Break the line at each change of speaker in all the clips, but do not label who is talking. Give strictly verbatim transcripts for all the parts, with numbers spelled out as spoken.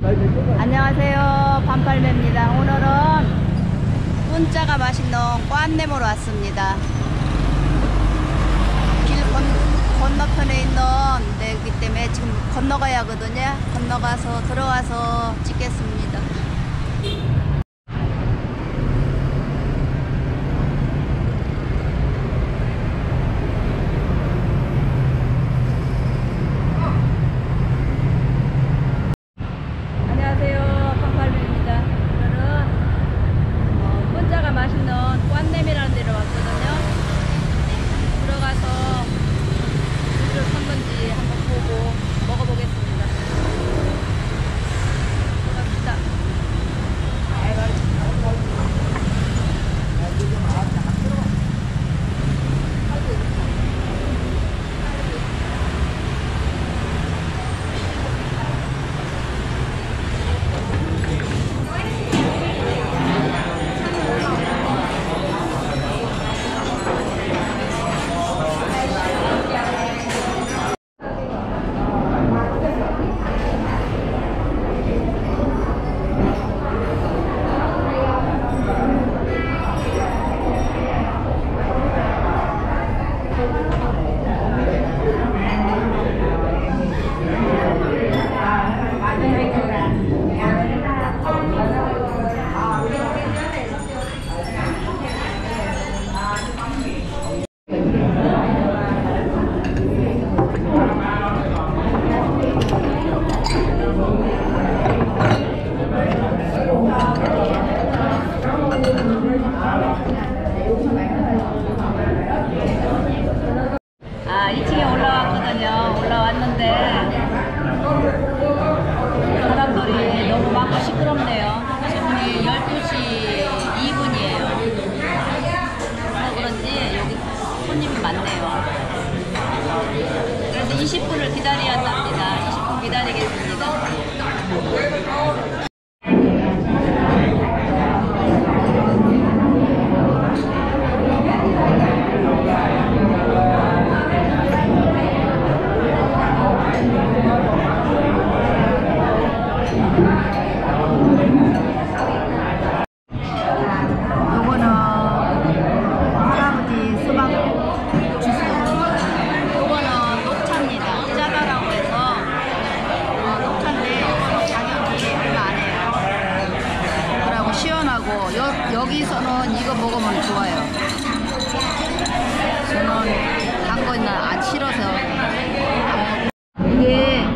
안녕하세요, 반팔매입니다. 오늘은 분짜가 맛있는 꽌내모로 왔습니다. 길 건, 건너편에 있는 데이기 때문에 지금 건너가야 하거든요. 건너가서 들어가서 찍겠습니다. 맛있는 꽌내미라는 데로 왔거든요. 들어가서 물을 섰는지 한번 보고 먹어보겠습니다. 들어갑시다. 아, 이 층에 올라왔거든요. 올라왔는데 사람들이 너무 많고 시끄럽네요. 지금이 열두 시 이 분이에요. 그래서 그런지 여기 손님이 많네요. 그래서 이십 분을 기다려야 합니다. 이십 분 기다리겠습니다. 여, 여기서는 이거 먹으면 좋아요. 저는 단 거는 안 싫어서 이게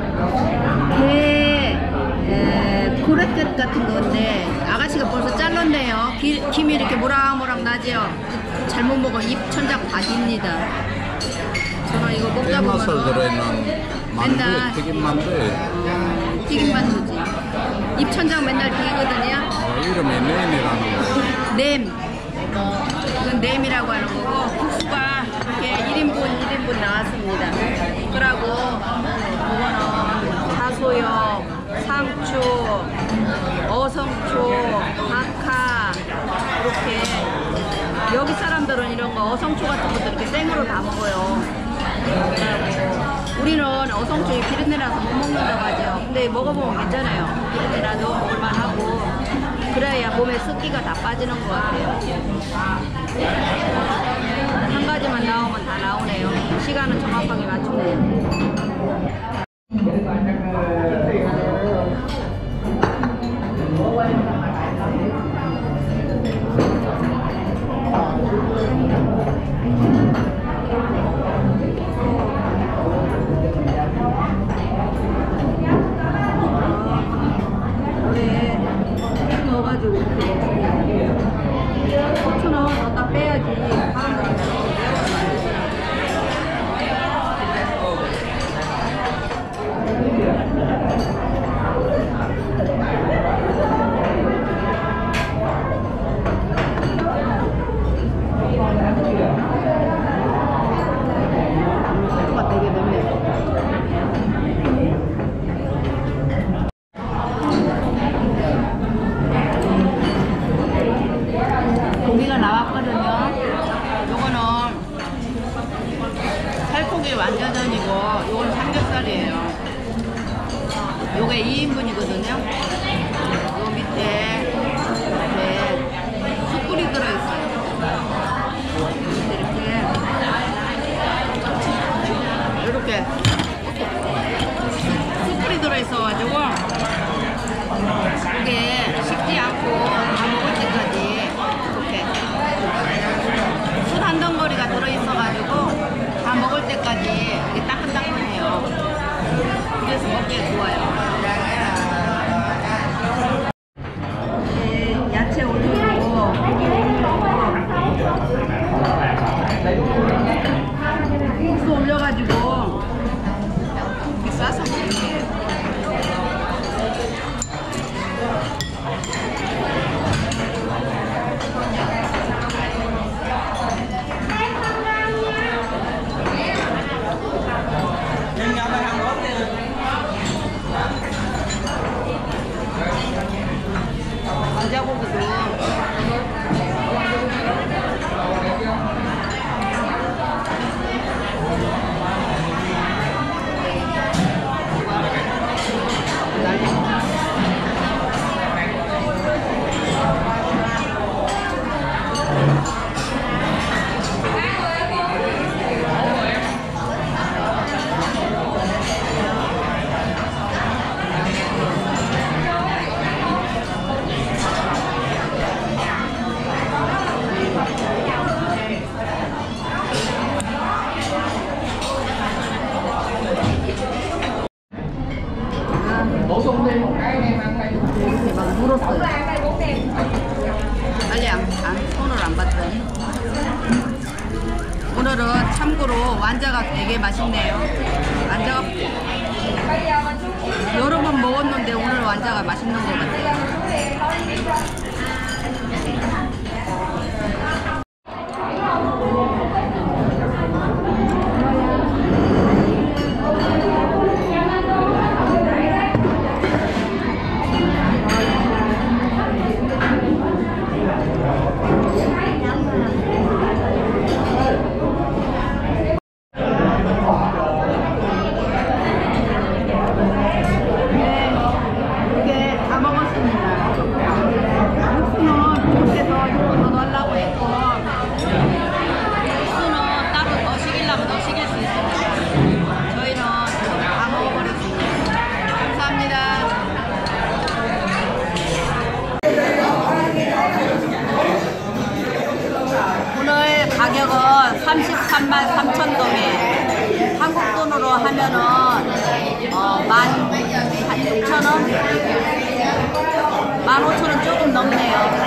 게 고래끝 같은 건데 아가씨가 벌써 잘랐네요. 기, 김이 이렇게 모락모락 나죠. 잘못 먹으면 입 천장 다 깁니다. 저는 이거 먹다 보면 맨날
튀김 만두
어, 튀김 만두지. 입 천장 맨날 비거든요.
어, 이름이 냄이라는 거예요.
냄. 이건 냄이라고 하는 거고 국수가 이렇게 일 인분 일 인분 나왔습니다. 그러고 이거는 자소엽, 상추, 어성초, 박하 이렇게 여기 사람들은 이런 거 어성초 같은 것도 이렇게 생으로 다 먹어요. 우리는 어성초에 비린내라서 못 먹는다고 하죠. 근데 먹어보면 괜찮아요. 비린내라도 먹을만하고 그래야 몸에 습기가 다 빠지는 것 같아요. 한 가지만 나오면 다 나오네요. 시간은 정확하게 맞추네요. 넣어가지고 이렇게 먹습니다. 고추는 넣다 빼야지 사람들이 참고로 완자가 되게 맛있네요. 완자가 여러 번 먹었는데 오늘 완자가 맛있는 것 같아요. 가격은 삼십삼만 삼천 동에 한국 돈으로 하면은 어, 만 육천 원? 만 오천 원 조금 넘네요.